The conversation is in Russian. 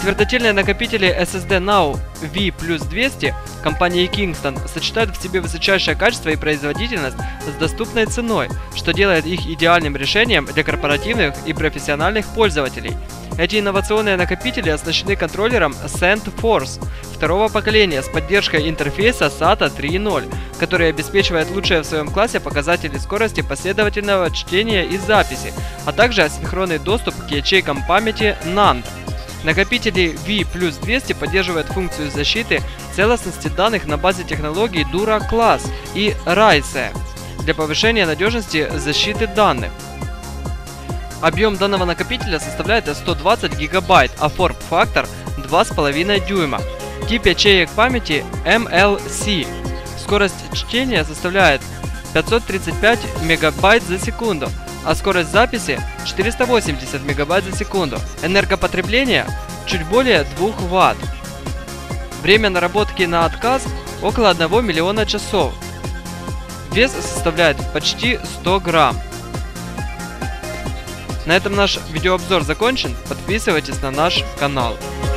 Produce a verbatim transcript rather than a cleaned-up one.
Твердотельные накопители эс эс ди Now ви плюс двести компании Kingston сочетают в себе высочайшее качество и производительность с доступной ценой, что делает их идеальным решением для корпоративных и профессиональных пользователей. Эти инновационные накопители оснащены контроллером SandForce второго поколения с поддержкой интерфейса сата три ноль, который обеспечивает лучшие в своем классе показатели скорости последовательного чтения и записи, а также асинхронный доступ к ячейкам памяти нанд. Накопители ви плюс двести поддерживают функцию защиты целостности данных на базе технологий DuraClass и райсе для повышения надежности защиты данных. Объем данного накопителя составляет сто двадцать гигабайт, а форм-фактор два с половиной дюйма. Тип ячеек памяти эм эл си. Скорость чтения составляет пятьсот тридцать пять мегабайт за секунду, а скорость записи четыреста восемьдесят мегабайт за секунду. Энергопотребление чуть более двух ватт. Время наработки на отказ около одного миллиона часов. Вес составляет почти сто грамм. На этом наш видеообзор закончен. Подписывайтесь на наш канал.